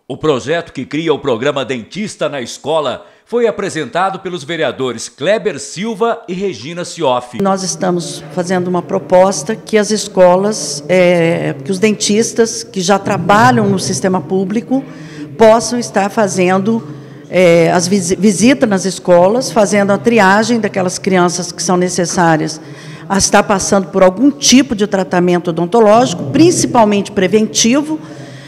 O projeto que cria o programa Dentista na Escola foi apresentado pelos vereadores Kleber Silva e Regina Sioff. Nós estamos fazendo uma proposta que as escolas, que os dentistas que já trabalham no sistema público possam estar fazendo as visitas nas escolas, fazendo a triagem daquelas crianças que são necessárias a estar passando por algum tipo de tratamento odontológico, principalmente preventivo,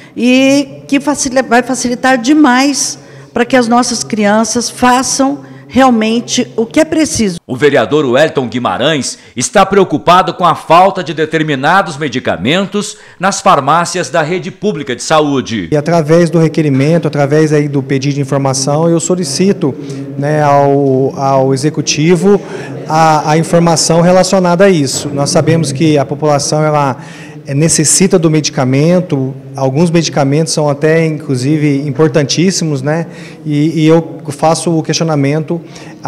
e que vai facilitar demais para que as nossas crianças façam realmente o que é preciso. O vereador Wellington Guimarães está preocupado com a falta de determinados medicamentos nas farmácias da rede pública de saúde. E através do requerimento, através aí do pedido de informação, eu solicito, né, ao executivo a informação relacionada a isso. Nós sabemos que a população necessita do medicamento, alguns medicamentos são até, inclusive, importantíssimos, né? E eu faço o questionamento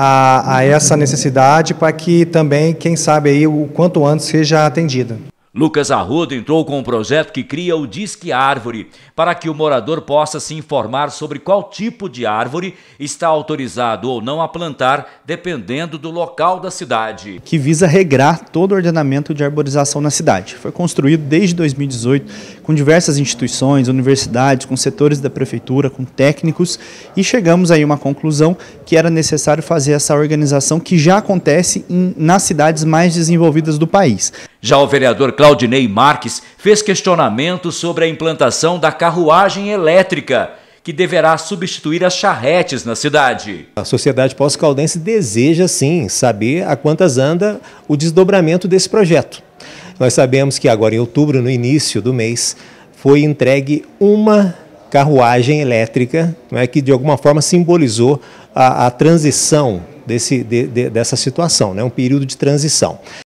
a essa necessidade para que também, quem sabe, aí, o quanto antes seja atendida. Lucas Arruda entrou com um projeto que cria o Disque Árvore, para que o morador possa se informar sobre qual tipo de árvore está autorizado ou não a plantar, dependendo do local da cidade. Que visa regrar todo o ordenamento de arborização na cidade. Foi construído desde 2018 com diversas instituições, universidades, com setores da prefeitura, com técnicos, e chegamos aí a uma conclusão que era necessário fazer essa organização que já acontece nas cidades mais desenvolvidas do país. Já o vereador Claudinei Marques fez questionamentos sobre a implantação da carruagem elétrica, que deverá substituir as charretes na cidade. A sociedade pós-caldense deseja, sim, saber a quantas anda o desdobramento desse projeto. Nós sabemos que agora, em outubro, no início do mês, foi entregue uma carruagem elétrica, não é, que de alguma forma simbolizou a transição dessa situação, né, um período de transição.